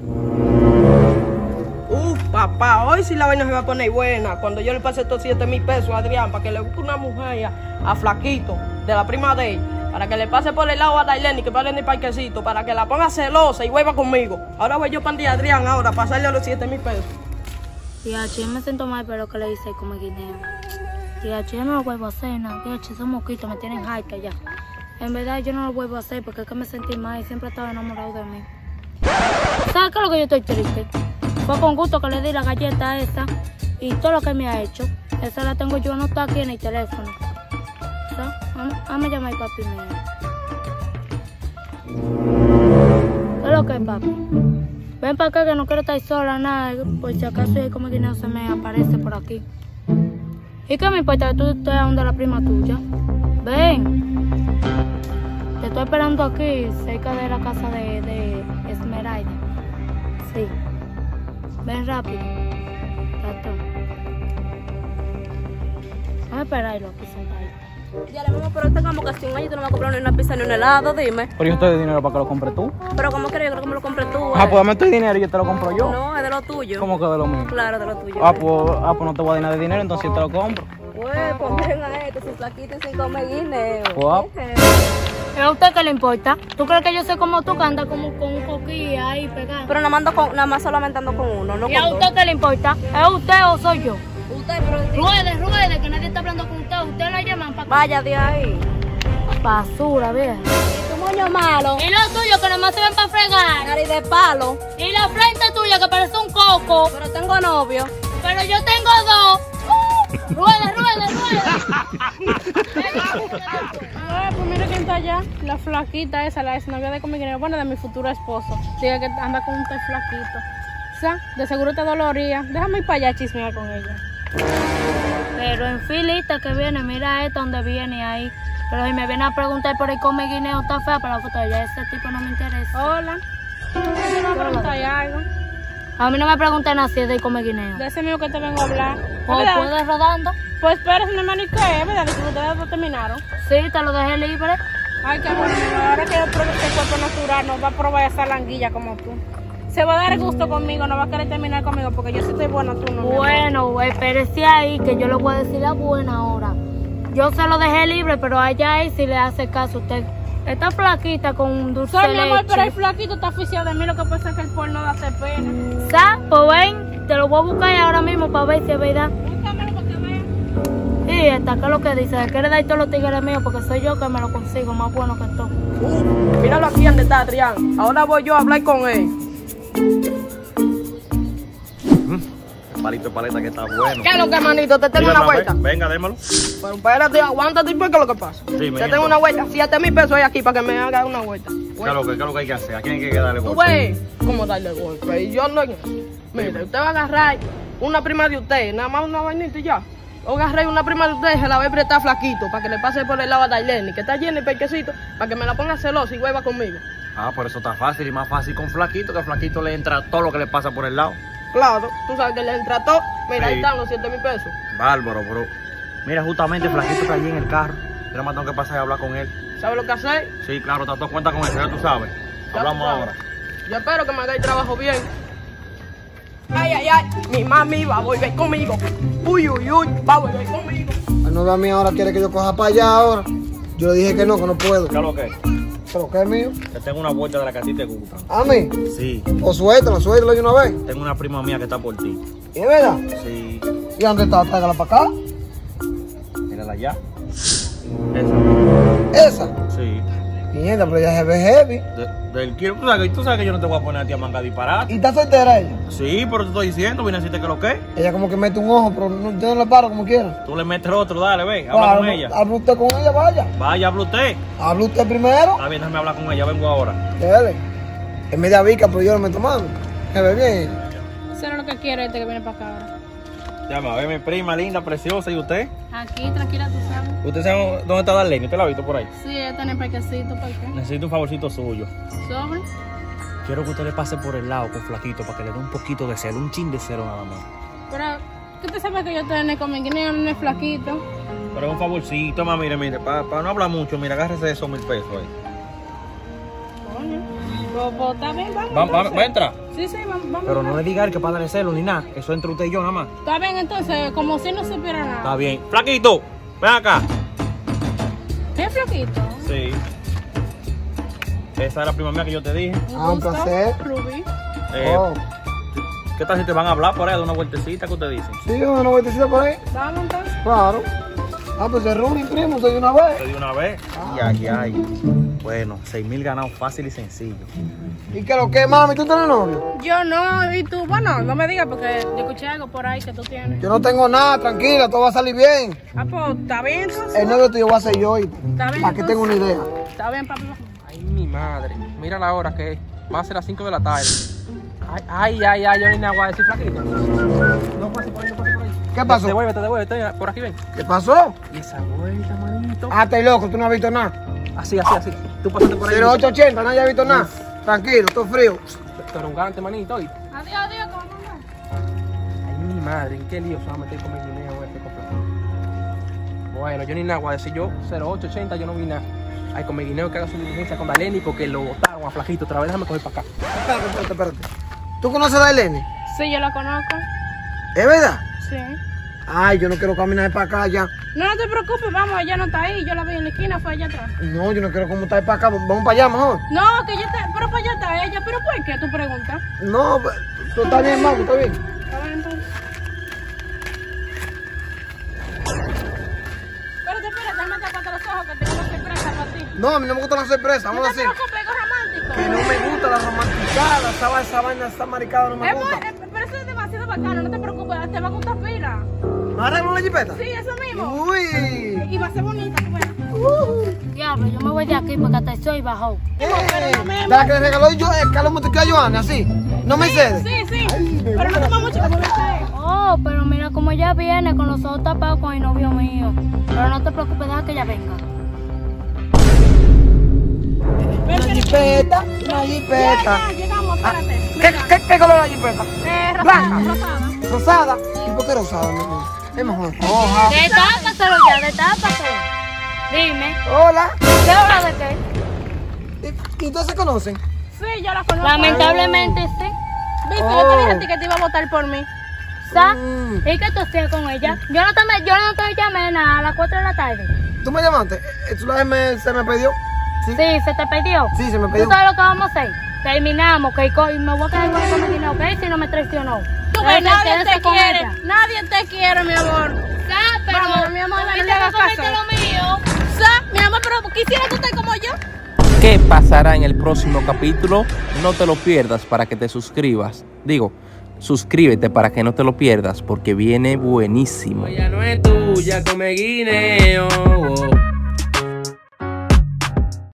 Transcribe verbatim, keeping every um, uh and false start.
Uf, papá, hoy sí la vaina se va a poner buena. Cuando yo le pase estos siete mil pesos a Adrián para que le busque una mujer a, a Flaquito, de la prima de él, para que le pase por el lado a Daileni, que vale en el parquecito, para que la ponga celosa y vuelva conmigo. Ahora voy yo para el Adrián ahora, para pasarle los siete mil pesos. Tía, yo me siento mal, pero que le hice como guineo. Tía, yo no lo vuelvo a hacer, nada. Tía, esos mosquitos me tienen harta ya. En verdad, yo no lo vuelvo a hacer porque es que me sentí mal y siempre estaba enamorado de mí. ¿Sabes qué es lo que yo estoy triste? Fue con gusto que le di la galleta esa y todo lo que me ha hecho. Esa la tengo yo anotada aquí en el teléfono. ¿Sabes? Vamos a llamar al papi mío. ¿Qué es lo que es, papi? Ven para acá que no quiero estar sola, nada. Por si acaso el come guineo se me aparece por aquí. ¿Y qué me importa que tú estés donde la prima tuya? Ven. Te estoy esperando aquí, cerca de la casa de, de Esmeralda. Sí. Ven rápido. Ratón. Vamos a esperarlo aquí sentadito. Ya le vamos, pero tengamos casi un año y tú no me vas a comprar ni una pizza ni un helado, dime. Pero yo te doy dinero para que lo compres tú. Pero ¿cómo quieres? Yo creo que me lo compré tú. Ah, eh. pues dame tu dinero y yo te lo compro yo. No, es de lo tuyo. ¿Cómo que de lo mío? Claro, de lo tuyo. Ah, pues, ah, pues no te voy a dar nada de dinero, entonces yo te lo compro. Pues, pues miren a esto, sin Flaquito y sin come guineo. Pues, ¿A usted qué le importa? ¿Tú crees que yo sé como tú que andas como con un coquilla ahí pegado? Pero nada más, ando con, nada más solamente ando con uno, no ¿Y con a dos. usted qué le importa? ¿Es usted o soy yo? Usted, pero... Ruede, ruede, que nadie está hablando con usted. Usted la llaman para acá. Vaya de ahí. Basura, vieja. Y tu moño malo. Y lo tuyo que nomás se ven para fregar. Nariz de palo. Y la frente tuya que parece un coco. Pero tengo novio. Pero yo tengo dos. Ruede, ruede, ruede. Ah, pues mira quién está allá, la flaquita esa, la exnovia de come guineo, bueno, de mi futuro esposo. Diga que anda con un té flaquito. O sea, de seguro te doloría. Déjame ir para allá a chismear con ella. Pero en filita que viene, mira esta donde viene ahí. Pero si me viene a preguntar por el come guineo, está fea para la foto de ella. Ese tipo no me interesa. Hola. ¿Me vas a preguntar algo? A mí no me preguntan así de come guineo. De ese mío que te vengo a hablar. ¿O ¿Verdad? puedes rodando? Pues espérate, mi hermano, ¿y qué? ¿Verdad? Que ustedes no terminaron. Sí, te lo dejé libre. Ay, qué bueno, ahora que yo pruebo este cuerpo natural, no va a probar esa languilla como tú. Se va a dar gusto conmigo, no va a querer terminar conmigo porque yo sí estoy buena, tú no. Bueno, espérese ahí que yo le voy a decir la buena ahora. Yo se lo dejé libre, pero allá él si le hace caso a usted. Está flaquita con un dulce Soy de mi amor, leche. pero el flaquito está oficial de mí, lo que pasa es que el porno da hace pena. ¿Sabes? Pues ven, te lo voy a buscar ahora mismo para ver si es verdad. Búscamelo para que veas. Sí, está que lo que dice, quiere dar todos los tigres míos porque soy yo que me lo consigo, más bueno que todo. Uf, míralo aquí donde está Adrián. Ahora voy yo a hablar con él. El palito de paleta que está bueno. ¿Qué es lo que, manito? Te tengo Dígame, una vuelta. ve- Venga, démelo. Pero espérate, aguántate, ¿por qué es lo que pasa? Sí, Te mira. tengo una vuelta. siete mil pesos hay aquí para que me haga una vuelta. ¿Qué es lo que, qué es lo que hay que hacer? ¿A quién hay que darle Tú golpe? ves cómo darle golpe. Y yo no. Mire, usted va a agarrar una prima de usted, nada más una vainita y ya. O agarré una prima de usted y se la va a prestar Flaquito para que le pase por el lado a Daileni, que está llena de perquecito, para que me la ponga celosa y vuelva conmigo. Ah, por eso está fácil y más fácil con Flaquito, que a Flaquito le entra todo lo que le pasa por el lado. Claro, tú sabes que le entra todo. Mira, ahí Sí. están los siete mil pesos. Bárbaro, bro. Mira, justamente Flaquito está allí en el carro. Yo nada más tengo que pasar y hablar con él. ¿Sabes lo que hacer? Sí, claro, te das cuenta con eso, ya tú sabes. Ya Hablamos tú sabes. ahora. Yo espero que me haga el trabajo bien. Ay, ay, ay, mi mami va a volver conmigo. Uy, uy, uy, va a volver conmigo. La novia mía ahora quiere que yo coja para allá ahora. Yo le dije que no, que no puedo. ¿Qué es lo que es? ¿Pero qué es mío? Te tengo una vuelta de la que a ti te gusta. ¿A mí? Sí, O suéltala, suéltala de una vez. tengo una prima mía que está por ti. ¿Y es verdad? Sí, ¿Y dónde está? Tráigala para acá. mírala allá. Esa. Esa. Sí. Mierda, pero ella se ve heavy. De- del quiero, tú sabes, que- tú sabes que yo no te voy a poner a ti a manga a disparar. ¿Y está soltera ella? Sí, pero te estoy diciendo, vine a decirte que lo que es. Ella como que mete un ojo, pero no, yo no le paro como quiera. Tú le metes el otro, dale, ve, habla con ella. Habla usted con ella, vaya. Vaya, habla usted. Habla usted primero. Está bien, déjame hablar con ella, vengo ahora. Dele. Es media vica, pero yo no me meto mano. Se ve bien. Eso es lo que quiere este que viene para acá ahora. Llama, a ver mi prima linda, preciosa, ¿y usted? Aquí, tranquila, tú sabes. ¿Usted sabe dónde está Darlene? ¿Usted la ha visto por ahí? Sí, ella está en el parquecito, ¿por qué? Necesito un favorcito suyo. ¿Sobre? Quiero que usted le pase por el lado con Flaquito para que le dé un poquito de celo, un chin de celo nada más. Pero, ¿qué te sabe que yo estoy en el come guineo, no es flaquito? Pero un favorcito, mamá, mire, mire, para no hablar mucho, mira, agárrese de esos mil pesos ahí. Coño. Pues, pues está bien, vamos. ¿Va, va, entonces. va a entrar? Sí, sí, vamos. vamos Pero no entonces. le diga a él que para darle celo ni nada. Eso entre usted y yo nada más. Está bien, entonces, como si no supiera nada. Está bien. Flaquito, ven acá. ¿Qué flaquito? Sí. Esa es la prima mía que yo te dije. Ah, un gusto, placer. Ruby. Eh, Oh. ¿Qué tal si te van a hablar por ahí de una vueltecita que ustedes dicen? Sí, una vueltecita por ahí. Vamos entonces. Claro. Ah, pues se reúne, primo, soy de una vez. Te di una vez. Ay, ay, ay. Bueno, seis mil ganados fácil y sencillo. ¿Y qué lo que, mami? ¿Tú tienes novio? Yo no, y tú, bueno, no me digas porque yo escuché algo por ahí que tú tienes. Yo no tengo nada, tranquila, todo va a salir bien. Ah, pues, está bien entonces. El novio tuyo va a ser yo, ¿oíste? Está bien, Para que tenga una idea. Está bien, papi. Ay, mi madre. Mira la hora que es. Va a ser las cinco de la tarde. Ay, ay, ay, ay, yo ni nada voy a decir, flaquito. No pase por ahí, no pase por ahí. ¿Qué pasó? Devuélvete, devuélvete, por aquí ven. ¿Qué pasó? Y esa vuelta, manito. Ah, estás loco, tú no has visto nada. Así, así, así. Tú pasate por ahí. cero ocho ochenta, nadie ha visto nada. Tranquilo, todo frío. Pero un gante, manito. ¿Oíste? Adiós, adiós, ¿cómo no? Ay, mi madre, ¿en qué lío se va a meter con mi guineo este completo? Bueno, yo ni nada voy a decir yo. cero ocho ochenta, yo no vi nada. Ay, con mi guineo que haga su diligencia con Daleni porque lo botaron a Flajito otra vez. Déjame coger para acá. Espérate, espérate, espérate. ¿Tú conoces a Eleni? Sí, yo la conozco. ¿Es verdad? Sí. Ay, yo no quiero caminar para acá ya. No, no te preocupes, vamos, ella no está ahí. Yo la vi en la esquina, fue allá atrás. No, yo no quiero como estar para acá. Vamos para allá mejor. No, que ella está, pero para allá está ella. ¿Pero por qué tú preguntas? No, tú estás bien, mami, está bien. A ver, entonces. Espérate, espérate, déjame taparte los ojos que tengo una sorpresa para ti. No, a mí no me gusta la sorpresa, No vamos a te decir. preocupes, algo romántico. Que no me gusta la romanticada, esa, esa vaina, esa maricada no me Es muy- gusta. eh, pero eso es demasiado bacano, no te preocupes, te va a gustar pila. ¿Me arreglo la jipeta? Sí, eso mismo. Uy. Y va a ser bonita, tú ves. Diablo, yo me voy de aquí porque hasta soy bajo. Eh, ¿de la que le regaló yo el Carlos Montequio a Joana, así? ¿No me cede? Sí, sí. Pero no toma mucho que se ve. Oh, pero mira cómo ella viene con los ojos tapados con el novio mío. Pero no te preocupes, deja que ella venga. Una jipeta, una jipeta. Ya, llegamos, espérate. ¿Qué, qué, qué color es la jipeta? Eh, rosada, Blanca. rosada. Rosada. ¿Y por qué rosada, mi amor? Es mejor roja. Detápaselo ya, detápaselo. Dime, Hola. ¿qué hora de qué? ¿Y, y ustedes se conocen? Sí, yo la conozco. Lamentablemente sí. Viste, yo te dije a ti que te iba a votar por mí. ¿Sabes? Mm. ¿Y qué tú hacías con ella? Yo no te, me- yo no te llamé nada a las cuatro de la tarde. ¿Tú me llamaste? Eh, ¿Tú la vez me, se me pidió? Sí. Sí, se te pidió. Sí, se me ¿Tú pidió. sabes lo que vamos a hacer? Terminamos, que co- y me voy a quedar con el comidino, ¿ok? Si no me traicionó. Tú ves, Entonces, nadie quédese te con quiere. ella. Nadie te quiere, mi amor. ¿Sabes? Pero, Vamos, mi amor, tú no viste le hagas que comiste caso. lo mío. ¿Sabes? Mi amor, pero quisiera tú estar como yo. ¿Qué pasará en el próximo capítulo? No te lo pierdas para que te suscribas. Digo, suscríbete para que no te lo pierdas porque viene buenísimo. Ya no es tuya, come guineo.